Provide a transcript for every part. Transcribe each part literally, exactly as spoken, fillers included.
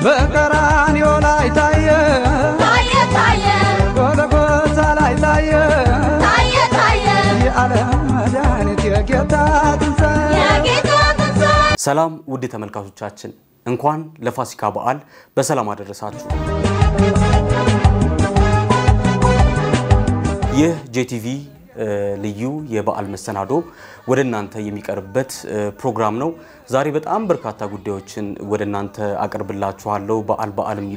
በቀራንዮ ላይ ታየ ታየ ታየ ጎልጎታ ላይ ታየ ታየ ታየ የዓለም መድኃኒት የጌታ ትንሣኤ የጌታ ትንሣኤ ሰላም ውድ ተመልካቾቻችን እንኳን ለፋሲካ በዓል በሰላም አደረሳችሁ። ይህ ጄቲቪ ልዩ የበዓል መሰናዶ ወደናንተ የሚቀርብበት ፕሮግራም ነው። ዛሬ በጣም በርካታ ጉዳዮችን ወደናንተ አቀርብላችኋለሁ። በዓል በዓል የሚሉ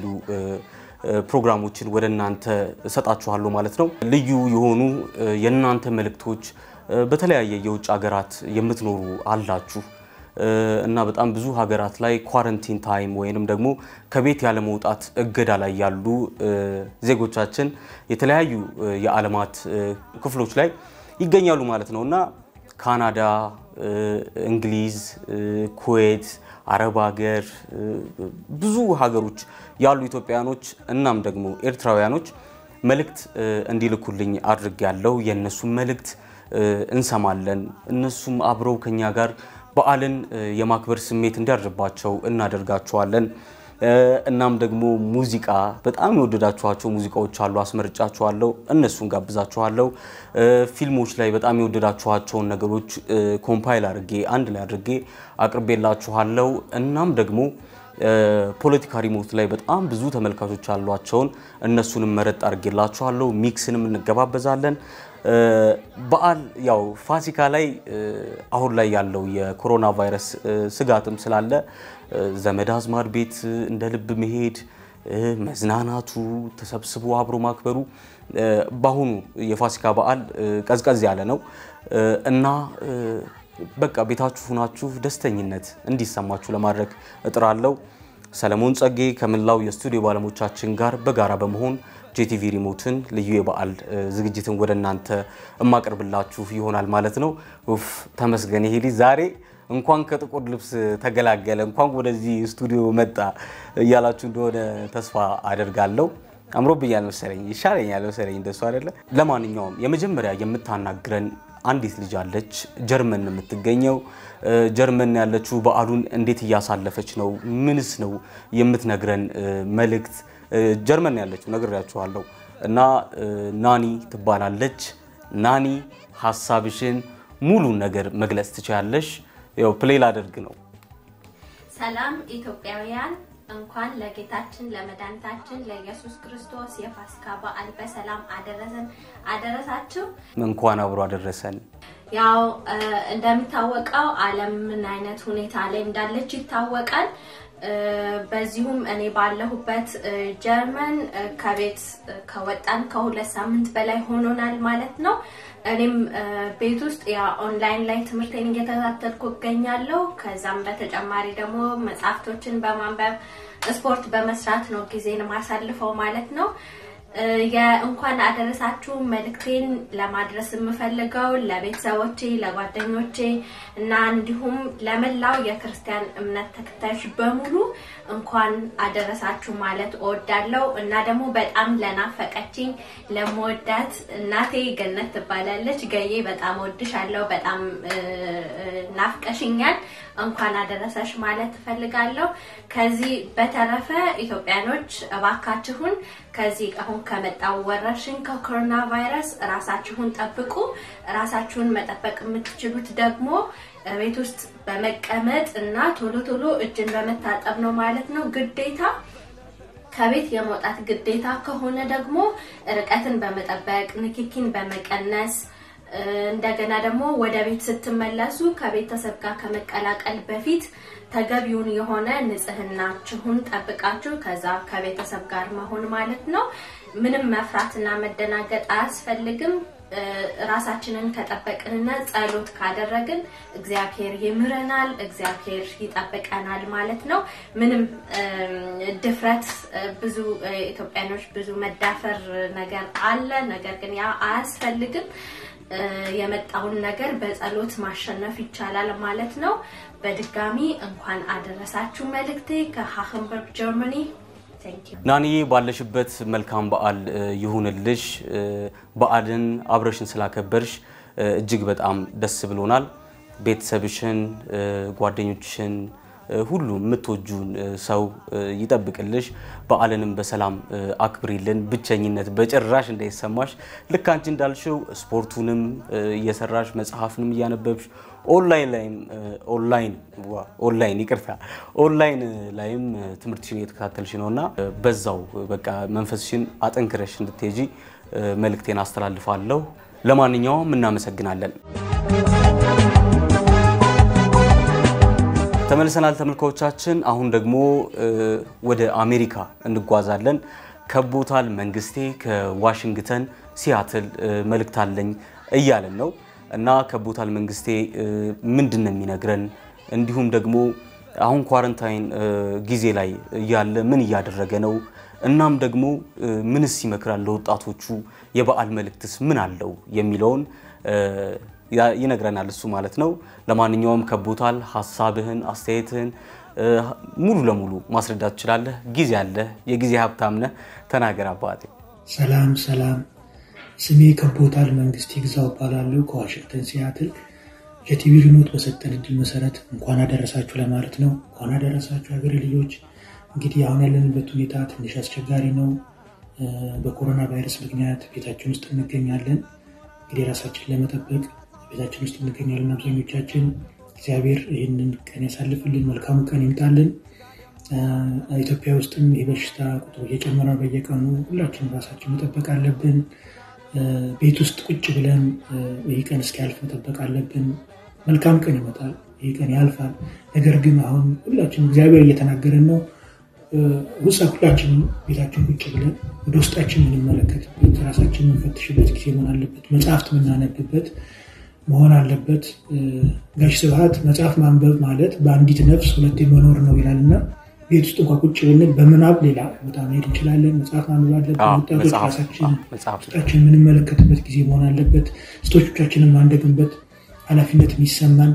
ፕሮግራሞችን ወደናንተ ሰጣችኋለሁ ማለት ነው። ልዩ የሆኑ የናንተ መልእክቶች በተለያየ የውጭ ሀገራት የምትኖሩ አላችሁ እና በጣም ብዙ ሀገራት ላይ ኳረንቲን ታይም ወይንም ደግሞ ከቤት ያለ መውጣት እገዳ ላይ ያሉ ዜጎቻችን የተለያዩ የዓለማት ክፍሎች ላይ ይገኛሉ ማለት ነውና ካናዳ፣ እንግሊዝ፣ ኩዌት፣ አረብ ሀገር ብዙ ሀገሮች ያሉ ኢትዮጵያኖች እናም ደግሞ ኤርትራውያኖች መልእክት እንዲልኩልኝ አድርጌያለሁ። የነሱ መልእክት እንሰማለን። እነሱም አብረው ከኛ ጋር በዓልን የማክበር ስሜት እንዲያድርባቸው እናደርጋቸዋለን። እናም ደግሞ ሙዚቃ በጣም የወደዳችኋቸው ሙዚቃዎች አሉ፣ አስመርጫችኋለሁ። እነሱን ጋብዛችኋለሁ። ፊልሞች ላይ በጣም የወደዳችኋቸው ነገሮች ኮምፓይል አድርጌ አንድ ላይ አድርጌ አቅርቤላችኋለሁ። እናም ደግሞ ፖለቲካ ሪሞት ላይ በጣም ብዙ ተመልካቾች አሏቸውን እነሱንም መረጥ አድርጌላችኋለሁ። ሚክስንም እንገባበዛለን። በዓል ያው ፋሲካ ላይ አሁን ላይ ያለው የኮሮና ቫይረስ ስጋትም ስላለ ዘመድ አዝማድ ቤት እንደ ልብ መሄድ መዝናናቱ ተሰብስቦ አብሮ ማክበሩ ባሁኑ የፋሲካ በዓል ቀዝቀዝ ያለ ነው እና በቃ ቤታችሁ ሆናችሁ ደስተኝነት እንዲሰማችሁ ለማድረግ እጥራለሁ። ሰለሞን ጸጌ ከመላው የስቱዲዮ ባለሞቻችን ጋር በጋራ በመሆን ጄቲቪ ሪሞትን ልዩ የበዓል ዝግጅትን ወደናንተ እማቀርብላችሁ ይሆናል ማለት ነው። ኡፍ ተመስገን ይሄ ልጅ ዛሬ እንኳን ከጥቁር ልብስ ተገላገለ እንኳን ወደዚህ ስቱዲዮ መጣ እያላችሁ እንደሆነ ተስፋ አደርጋለሁ። አምሮብኛል መሰለኝ ይሻለኛል መሰለኝ እንደሱ አይደለ። ለማንኛውም የመጀመሪያ የምታናግረን አንዲት ልጅ አለች ጀርመን የምትገኘው። ጀርመን ያለችው በዓሉን እንዴት ያሳለፈች ነው ምንስ ነው የምትነግረን መልእክት ጀርመን ያለችው ነግራችኋለሁ እና ናኒ ትባላለች። ናኒ ሐሳብሽን ሙሉ ነገር መግለጽ ትችያለሽ። ያው ፕሌይ ላደርግ ነው። ሰላም ኢትዮጵያውያን እንኳን ለጌታችን ለመድኃኒታችን ለኢየሱስ ክርስቶስ የፋሲካ በዓል በሰላም አደረሰን አደረሳችሁ። እንኳን አብሮ አደረሰን። ያው እንደምታወቀው ዓለም ምን አይነት ሁኔታ ላይ እንዳለች ይታወቃል። በዚሁም እኔ ባለሁበት ጀርመን ከቤት ከወጣን ከሁለት ሳምንት በላይ ሆኖናል ማለት ነው። እኔም ቤት ውስጥ ያ ኦንላይን ላይ ትምህርቴን እየተከታተልኩ እገኛለሁ። ከዛም በተጨማሪ ደግሞ መጽሐፍቶችን በማንበብ ስፖርት በመስራት ነው ጊዜን ማሳልፈው ማለት ነው። የእንኳን አደረሳችሁ መልእክቴን ለማድረስ የምፈልገው ለቤተሰቦቼ ለጓደኞቼ እና እንዲሁም ለመላው የክርስቲያን እምነት ተከታዮች በሙሉ እንኳን አደረሳችሁ ማለት እወዳለሁ እና ደግሞ በጣም ለናፈቀችኝ ለሞዳት እናቴ ገነት ትባላለች ገዬ በጣም ወድሻለሁ በጣም ናፍቀሽኛል እንኳን አደረሰሽ ማለት ፈልጋለሁ። ከዚህ በተረፈ ኢትዮጵያኖች እባካችሁን ከዚህ አሁን ከመጣው ወረርሽኝ ከኮሮና ቫይረስ ራሳችሁን ጠብቁ። ራሳችሁን መጠበቅ የምትችሉት ደግሞ ቤት ውስጥ በመቀመጥ እና ቶሎ ቶሎ እጅን በመታጠብ ነው ማለት ነው ግዴታ። ከቤት የመውጣት ግዴታ ከሆነ ደግሞ ርቀትን በመጠበቅ ንክኪን በመቀነስ እንደገና ደግሞ ወደ ቤት ስትመለሱ ከቤተሰብ ጋር ከመቀላቀል በፊት ተገቢውን የሆነ ንጽህናችሁን ጠብቃችሁ ከዛ ከቤተሰብ ጋር መሆን ማለት ነው። ምንም መፍራትና መደናገጥ አያስፈልግም። ራሳችንን ከጠበቅንና ጸሎት ካደረግን እግዚአብሔር ይምረናል እግዚአብሔር ይጠብቀናል ማለት ነው። ምንም ድፍረት ብዙ ኢትዮጵያኖች ብዙ መዳፈር ነገር አለ ነገር ግን ያ አያስፈልግም። የመጣውን ነገር በጸሎት ማሸነፍ ይቻላል ማለት ነው። በድጋሚ እንኳን አደረሳችሁ መልእክቴ ከሃምበርግ ጀርመኒ። ናኒ ባለሽበት መልካም በዓል ይሁንልሽ። በዓልን አብረሽን ስላከበርሽ እጅግ በጣም ደስ ብሎናል። ቤተሰብሽን ጓደኞችሽን ሁሉ ምትወጁን ሰው ይጠብቅልሽ በዓለንም በሰላም አክብሪልን ብቸኝነት በጭራሽ እንዳይሰማሽ ልክ አንቺ እንዳልሽው ስፖርቱንም እየሰራሽ መጽሐፍንም ያነበብሽ ኦንላይን ላይም ኦንላይን ኦንላይን ይቅርታ ኦንላይን ላይም ትምርትሽን እየተከታተልሽ ነውና በዛው በቃ መንፈስሽን አጠንክረሽ እንድትሄጂ መልእክቴን አስተላልፋለሁ ለማንኛውም እናመሰግናለን ተመልሰናል ተመልካቾቻችን አሁን ደግሞ ወደ አሜሪካ እንጓዛለን ከቦታል መንግስቴ ከዋሽንግተን ሲያትል መልእክት አለኝ እያለን ነው እና ከቦታል መንግስቴ ምንድነው የሚነግረን እንዲሁም ደግሞ አሁን ኳረንታይን ጊዜ ላይ ያለ ምን ያደረገ ነው እናም ደግሞ ምንስ ይመክራል ለወጣቶቹ የበዓል መልእክትስ ምን አለው የሚለውን ይነግረናል እሱ ማለት ነው ለማንኛውም ከቦታል ሐሳብህን አስተያየትህን ሙሉ ለሙሉ ማስረዳት ይችላል ጊዜ አለ የጊዜ ሀብታም ነህ ተናገር አባቴ ሰላም ሰላም ስሜ ከቦታል መንግስቴ ግዛው ባላለው ከዋሽንግተን ሲያትል የቲቪ ሪሞት በሰጠን እድል መሰረት እንኳን አደረሳችሁ ለማለት ነው እንኳን አደረሳችሁ ሀገሬ ልጆች እንግዲህ አሁን ያለንበት ሁኔታ ትንሽ አስቸጋሪ ነው በኮሮና ቫይረስ ምክንያት ቤታችን ውስጥ እንገኛለን እንግዲህ ራሳችንን ለመጠበቅ ቤታችን ውስጥ እንገኛለን አብዛኞቻችን እግዚአብሔር ይሄንን ቀን ያሳልፍልን መልካም ቀን ይምጣልን ኢትዮጵያ ውስጥም የበሽታ ቁጥሩ እየጨመረ በየቀኑ ሁላችንም ራሳችንን መጠበቅ አለብን ቤት ውስጥ ቁጭ ብለን ይሄ ቀን እስኪያልፍ መጠበቅ አለብን መልካም ቀን ይመጣል ይሄ ቀን ያልፋል ነገር ግን አሁን ሁላችንም እግዚአብሔር እየተናገረን ነው ሁላችን ቤታችን ቁጭ ብለን ወደ ውስጣችን እንመለከትበት ራሳችንን እንፈትሽበት ጊዜ መሆን አለበት መጽሐፍት ምናነብበት መሆን አለበት ጋሽ ስብሐት መጽሐፍ ማንበብ ማለት በአንዲት ነፍስ ሁለቴ መኖር ነው ይላልና ቤት ውስጥ እንኳን ቁጭ ብለን በመናብ ሌላ ቦታ መሄድ እንችላለን መጽሐፍ ማንበብ አለበት ወጣቶቻችን መጽሐፍታችን ምንመለከትበት ጊዜ መሆን አለበት ስቶቻችንን ማንደግበት ኃላፊነት የሚሰማን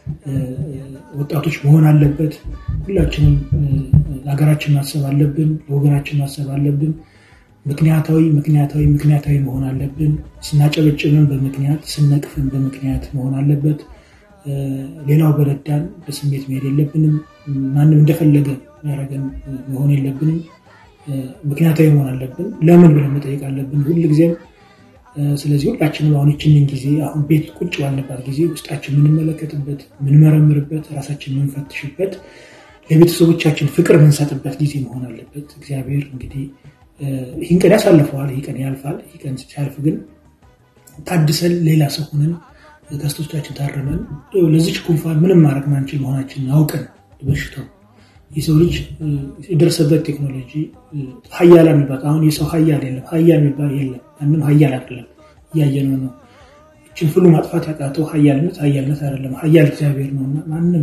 ወጣቶች መሆን አለበት ሁላችንም ለሀገራችን ማሰብ አለብን ለወገናችን ማሰብ አለብን ምክንያታዊ ምክንያታዊ ምክንያታዊ መሆን አለብን ስናጨበጭብን በምክንያት ስንነቅፍን በምክንያት መሆን አለበት ሌላው በረዳን በስሜት መሄድ የለብንም ማንንም እንደፈለገ ያረጋን መሆን የለብንም ምክንያታዊ መሆን አለብን ለምን ብለን መጠየቅ አለብን ሁሉ ጊዜ ስለዚህ ሁላችንም አሁን እቺን ጊዜ አሁን ቤት ቁጭ ባልነባት ጊዜ ውስጣችን ምን መለከትበት ምን መረምርበት ራሳችንን መንፈትሽበት ለቤተሰቦቻችን ፍቅር መንሰጥበት ጊዜ መሆን አለበት እግዚአብሔር እንግዲህ ይህን ቀን ያሳልፈዋል ይህ ቀን ያልፋል ይህ ቀን ሲያልፍ ግን ታድሰን ሌላ ሰው ሆነን ከስቶቻችን ታረመን ለዚህ ኩንፋን ምንም ማድረግ ማንችል መሆናችንን አውቀን በሽታው የሰው ልጅ የደረሰበት ቴክኖሎጂ ኃያል የሚባል አሁን የሰው ኃያል የለም ኃያል የሚባል የለም ምንም ኃያል አይደለም ያየነው ነው እቺን ሁሉ ማጥፋት ያቃተው ኃያልነት ኃያልነት አይደለም ኃያል እግዚአብሔር ነውና ማንንም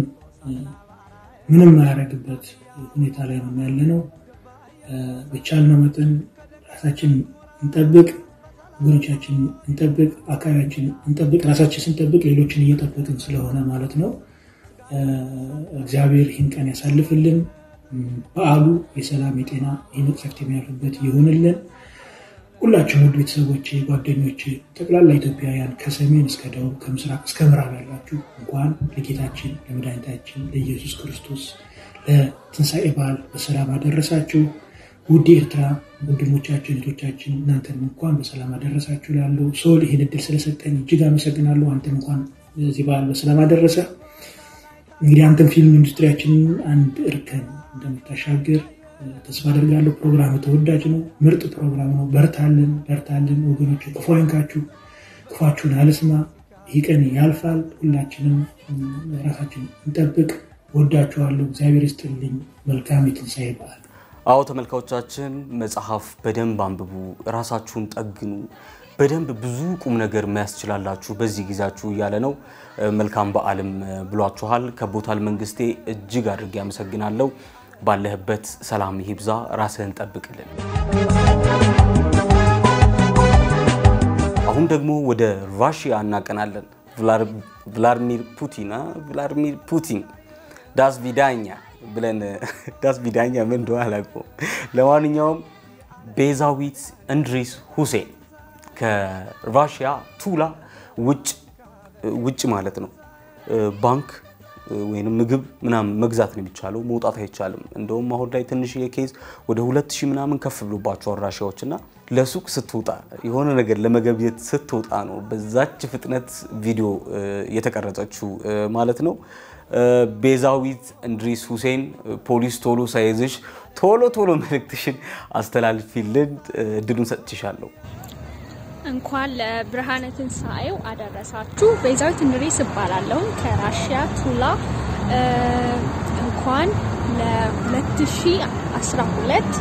ምንም ማያረግበት ሁኔታ ላይ ነው ያለነው በቻልነው መጠን ራሳችን እንጠብቅ ወገኖቻችን እንጠብቅ አካባቢያችን እንጠብቅ ራሳችን ስንጠብቅ ሌሎችን እየጠበቅን ስለሆነ ማለት ነው እግዚአብሔር ይህን ቀን ያሳልፍልን በዓሉ የሰላም የጤና የመቅሰፍት የሚያልፍበት ይሁንልን ሁላችሁም ውድ ቤተሰቦቼ ጓደኞቼ ጠቅላላ ኢትዮጵያውያን ከሰሜን እስከ ደቡብ ከምስራቅ እስከ ምዕራብ ያላችሁ እንኳን ለጌታችን ለመድኃኒታችን ለኢየሱስ ክርስቶስ ለትንሣኤ በዓል በሰላም አደረሳችሁ ውድ ኤርትራ ወንድሞቻችን እህቶቻችን እናንተም እንኳን በሰላም አደረሳችሁ ላለው ሶል ይሄን እድል ስለሰጠኝ እጅግ አመሰግናለሁ አንተም እንኳን ለዚህ በዓል በሰላም አደረሰ እንግዲህ አንተም ፊልም ኢንዱስትሪያችን አንድ እርከን እንደምታሻገር ተስፋ አደርጋለሁ ፕሮግራሙ ተወዳጅ ነው ምርጥ ፕሮግራም ነው በርታልን በርታልን ወገኖች ክፉአንካችሁ ክፉአችሁን አልስማ ይቀን ያልፋል ሁላችንም ራሳችን እንጠብቅ ወዳችኋለሁ እግዚአብሔር ይስጥልኝ መልካም የትንሣኤ በዓል አዎ ተመልካቾቻችን መጽሐፍ በደንብ አንብቡ ራሳችሁን ጠግኑ በደንብ ብዙ ቁም ነገር ማያስችላላችሁ በዚህ ጊዜያችሁ ያለ ነው መልካም በዓልም ብሏችኋል ከቦታል መንግስቴ እጅግ አድርጌ አመሰግናለሁ ባለህበት ሰላም ይብዛ ራስህን ጠብቅልን አሁን ደግሞ ወደ ራሺያ እናቀናለን ቭላድሚር ፑቲን ቭላድሚር ፑቲን ዳስ ቪዳኛ ብለን ዳስ ቪዳኛ ምን እንደሆነ አላውቅም ለማንኛውም ቤዛዊት እንድሪስ ሁሴን ከራሺያ ቱላ ውጭ ውጭ ማለት ነው ባንክ ወይንም ምግብ ምናምን መግዛት ነው የሚቻለው መውጣት አይቻልም እንደውም አሁን ላይ ትንሽ የኬዝ ወደ ሁለት ሺህ ምናምን ከፍ ብሎባቸው ራሻዎችና ለሱቅ ስትወጣ የሆነ ነገር ለመገብየት ስትወጣ ነው በዛች ፍጥነት ቪዲዮ የተቀረጸችው ማለት ነው ቤዛዊት እንድሪስ ሁሴን ፖሊስ ቶሎ ሳይዝሽ ቶሎ ቶሎ መልእክትሽን አስተላልፊልን ድሉን ሰጥቻለሁ እንኳን ለብርሃነ ትንሳኤው አደረሳችሁ ቤዛዊት እንድሪስ እባላለሁ ከራሺያ ቱላ እንኳን ለ2012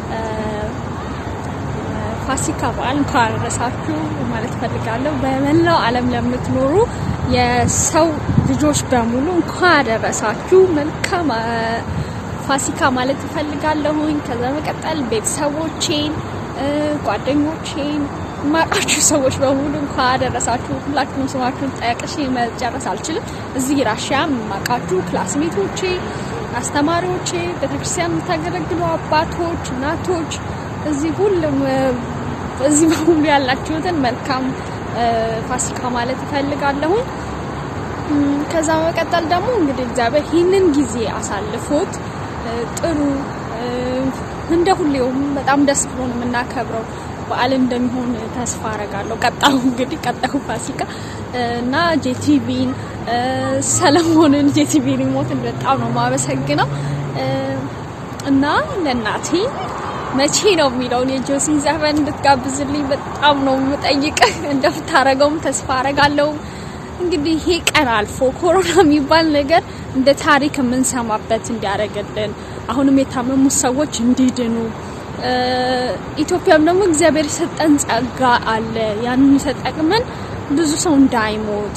ፋሲካ በዓል እንኳን አደረሳችሁ ማለት ፈልጋለሁ በመላው ዓለም ለምትኖሩ የሰው ልጆች በሙሉ እንኳን አደረሳችሁ መልካም ፋሲካ ማለት ፈልጋለሁኝ ከዛ መቀጠል ቤተሰቦቼን ጓደኞቼን ማቃችሁ ሰዎች በሙሉ እንኳን አደረሳችሁ ሁላችሁም ስማችሁን ጠቅሼ መጨረስ አልችልም እዚህ ራሺያ ማቃችሁ ክላስሜቶቼ አስተማሪዎቼ በተክርስቲያን የምታገለግሉ አባቶች እናቶች እዚህ ሁሉም እዚህ በሙሉ ያላችሁትን መልካም ፋሲካ ማለት ፈልጋለሁ ከዛ መቀጠል ደግሞ እንግዲህ እግዚአብሔር ይህንን ጊዜ አሳልፎት ጥሩ እንደ ሁሌውም በጣም ደስ ብሎን የምናከብረው በዓል እንደሚሆን ተስፋ አረጋለሁ ቀጣው እንግዲህ ቀጣው ፋሲካ እና ጄቲቪን ሰለሞንን ጄቲቪ ሪሞት በጣም ነው ማበሰግነው እና ለናቲ መቼ ነው የሚለው የጆሲን ዘፈን እንድትጋብዝልኝ በጣም ነው የምጠይቀህ እንደፍታረጋውም ተስፋ አረጋለሁ እንግዲህ ይሄ ቀን አልፎ ኮሮና የሚባል ነገር እንደ ታሪክ የምንሰማበት እንዲያረጋልን አሁንም የታመሙ ሰዎች እንዲድኑ ኢትዮጵያም ደግሞ እግዚአብሔር ሰጠን ጸጋ አለ ያንን ተጠቅመን ብዙ ሰው እንዳይሞት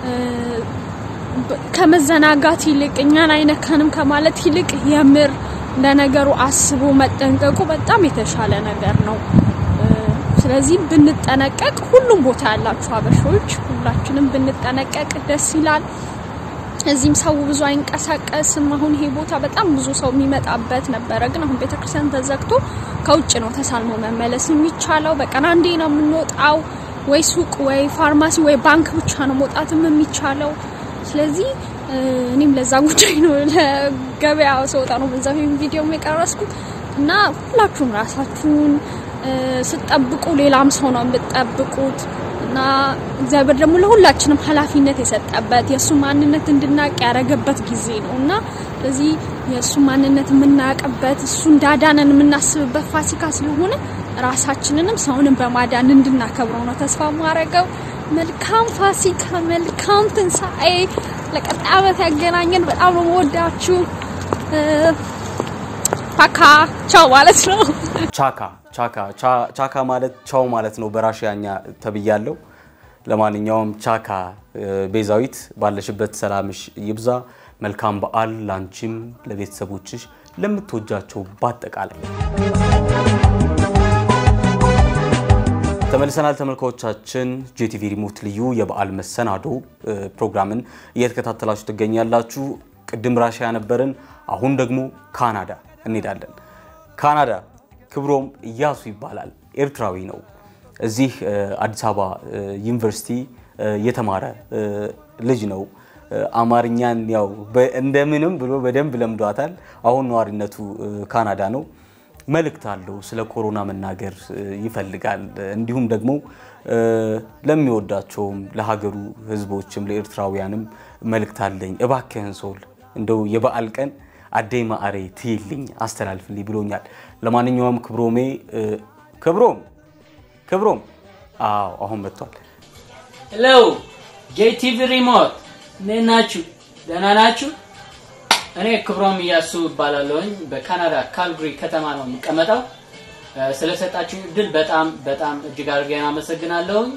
ከመዘናጋት ይልቅ እኛን አይነካንም ከማለት ይልቅ የምር ለነገሩ አስቦ መጠንቀቁ በጣም የተሻለ ነገር ነው ስለዚህ ብንጠነቀቅ ሁሉም ቦታ ያላችሁ አበሾች ሁላችንም ብንጠነቀቅ ደስ ይላል እዚህም ሰው ብዙ አይንቀሳቀስም አሁን ይሄ ቦታ በጣም ብዙ ሰው የሚመጣበት ነበር ግን አሁን ቤተክርስቲያን ተዘግቶ ከውጭ ነው ተሳልሞ መመለስ የሚቻለው በቀን አንዴ ነው የምንወጣው ወይ ሱቅ ወይ ፋርማሲ ወይ ባንክ ብቻ ነው መውጣትም የሚቻለው ስለዚህ እኔም ለዛ ጉዳይ ነው ለገበያ ሰውጣ ነው በዛው ቪዲዮ የቀረስኩት እና ሁላችሁም ራሳችሁን ስትጠብቁ ሌላም ሰው ነው የምትጠብቁት እና እግዚአብሔር ደግሞ ለሁላችንም ኃላፊነት የሰጠበት የሱ ማንነት እንድናቅ ያረጋበት ጊዜ ነውና ስለዚህ የሱ ማንነት የምናቀበት እሱ እንዳዳነን የምናስብበት ፋሲካ ስለሆነ ራሳችንንም ሰውንም በማዳን እንድናከብረው ነው ተስፋ ማረጋው መልካም ፋሲካ መልካም ትንሳኤ ለቀጣይ ዓመት ያገናኘን በጣም ነው ወዳችሁ ቻካ ቻው ማለት ነው ቻካ ቻካ ቻካ ማለት ቻው ማለት ነው በራሺያኛ ተብያለሁ ለማንኛውም ቻካ ቤዛዊት ባለሽበት ሰላምሽ ይብዛ መልካም በዓል ላንቺም ለቤተሰቦችሽ ለምትወጃቸው ባጠቃላይ ተመልሰናል ተመልካቾቻችን ጂቲቪ ሪሞት ልዩ የበዓል መሰናዶ ፕሮግራምን እየተከታተላችሁ ትገኛላችሁ ቅድም ራሺያ ነበርን አሁን ደግሞ ካናዳ እንሄዳለን ካናዳ ክብሮም ኢያሱ ይባላል ኤርትራዊ ነው እዚህ አዲስ አበባ ዩኒቨርሲቲ የተማረ ልጅ ነው አማርኛን ያው እንደምንም ብሎ በደንብ ለምዷታል አሁን ኗሪነቱ ካናዳ ነው መልእክት አለው ስለ ኮሮና መናገር ይፈልጋል እንዲሁም ደግሞ ለሚወዳቸው ለሀገሩ ህዝቦችም ለኤርትራውያንም መልእክት አለኝ እባክህን ሶል እንደው የበዓል ቀን አደይ ማአሬ ትይልኝ አስተላልፍልኝ ብሎኛል ለማንኛውም ክብሮሜ ክብሮም ክብሮም አዎ አሁን መጥቷል ሄሎ ጄቲቪ ሪሞት ነናችሁ ደህና ናችሁ እኔ ክብሮም ኢያሱ እባላለሁኝ በካናዳ ካልግሪ ከተማ ነው የምቀመጠው ስለሰጣችሁ ድል በጣም በጣም እጅግ አድርጌ አመሰግናለሁኝ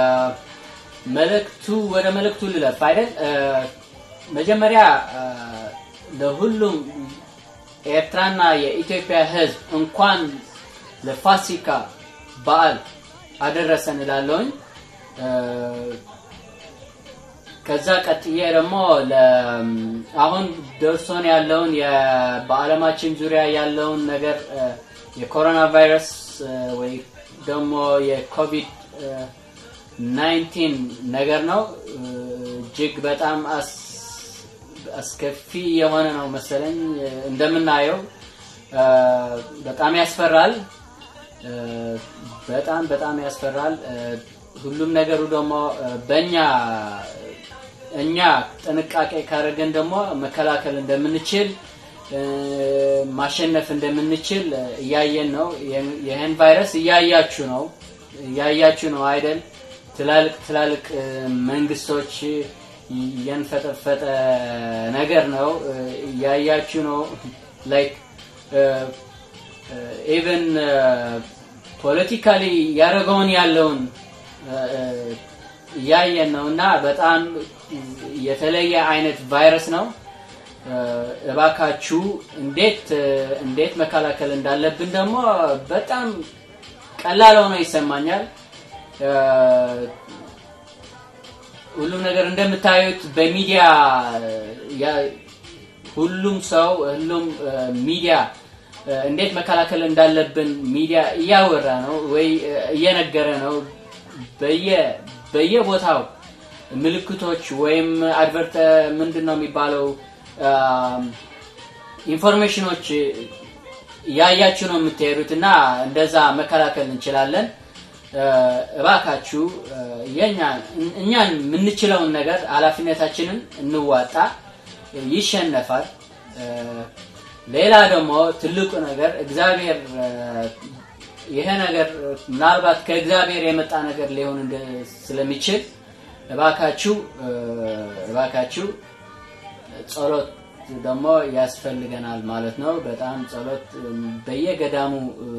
መልእክቱ ወደ መልእክቱ ልለፍ አይደል መጀመሪያ ለሁሉም ኤርትራና የኢትዮጵያ ህዝብ እንኳን ለፋሲካ በዓል አደረሰን እላለሁኝ ከዛ ቀጥዬ ደግሞ አሁን ደርሶን ያለውን የበዓለማችን ዙሪያ ያለውን ነገር የኮሮና ቫይረስ ወይ ደግሞ የኮቪድ ናይንቲን ነገር ነው እጅግ በጣም አስከፊ የሆነ ነው መሰለኝ እንደምናየው በጣም ያስፈራል በጣም በጣም ያስፈራል ሁሉም ነገሩ ደግሞ በእኛ እኛ ጥንቃቄ ካረገን ደግሞ መከላከል እንደምንችል ማሸነፍ እንደምንችል ያያየን ነው ይሄን ቫይረስ ያያያችሁ ነው ያያያችሁ ነው አይደል ትላልቅ ትላልቅ መንግስቶች የንፈጠፈጠ ነገር ነው ያያያችሁ ነው like uh, uh, even uh, politically ያረጋውን ያለውን ያያየን ነውና በጣም የተለየ አይነት ቫይረስ ነው እባካችሁ እንዴት እንዴት መከላከል እንዳለብን ደግሞ በጣም ቀላል ሆኖ ይሰማኛል ሁሉም ነገር እንደምታዩት በሚዲያ ሁሉም ሰው ሁሉም ሚዲያ እንዴት መከላከል እንዳለብን ሚዲያ ያወራ ነው ወይ እየነገረ ነው በየ በየቦታው ምልክቶች ወይም አድቨርት ምንድነው የሚባለው ኢንፎርሜሽኖች ያያችሁ ነው የምትሄዱትና እንደዛ መከላከል እንችላለን እባካችሁ የኛ እኛን ምንችለውን ነገር አላፊነታችንን እንዋጣ ይሸነፋል ሌላ ደግሞ ትልቁ ነገር እግዚአብሔር ይሄ ነገር ምናልባት ከእግዚአብሔር የመጣ ነገር ሊሆን ስለሚችል እባካችሁ እባካችሁ ጸሎት ደግሞ ያስፈልገናል ማለት ነው በጣም ጸሎት በየገዳሙ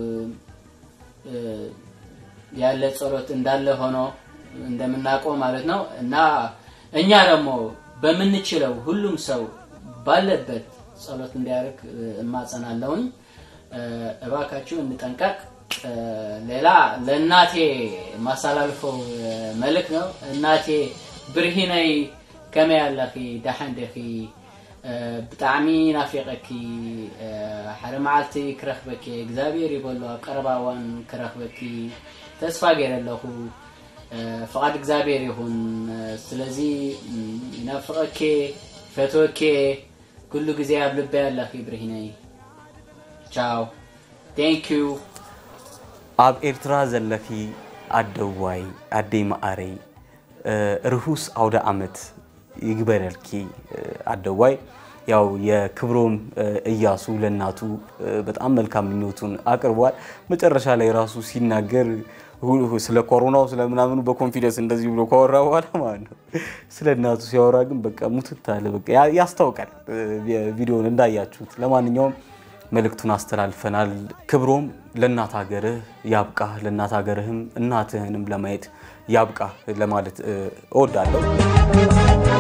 ያለ ጸሎት እንዳለ ሆኖ እንደምናቆም ማለት ነው እና እኛ ደግሞ በመንችለው ሁሉም ሰው ባለበት ጸሎት እንዲያርክ ማጸናለሁኝ እባካችሁ እንጠንቀቅ ሌላ ለናቴ ማሳላልፈው መልክ ነው እናቴ ብርሂነይ كما يلاقي دحندخي بطعمي نافقكي حرمعتي كرخبكي እግዚአብሔር ይበለው ቀርባዋን ክረኽበኪ ተስፋ ገረለሁ فقد እግዚአብሔር ይሁን ስለዚህ ናፍቀኪ ፈቶኪ ሁሉ ጊዜ አብልበ ያላኺ ብርሂነይ ቻው thank you አብ ኤርትራ ዘለኺ አደዋይ አደይ ማአረይ ርሁስ አውደ አመት ይግበረልኪ አደዋይ ያው የክብሮም እያሱ ለናቱ በጣም መልካም ምኞቱን አቅርቧል መጨረሻ ላይ ራሱ ሲናገር ስለ ኮሮናው ስለምናምኑ በኮንፊደንስ እንደዚህ ብሎ ኮራ በኋላ ማለት ነው ስለናቱ ሲያወራ ግን በቃ ሙትታለ በቃ ያስታውቃል ቪዲዮውን እንዳያችሁት ለማንኛውም መልእክቱን አስተላልፈናል ክብሮም ለናት ሀገርህ ያብቃ ለናት ሀገርህም እናትህንም ለማየት ያብቃ ለማለት እወዳለሁ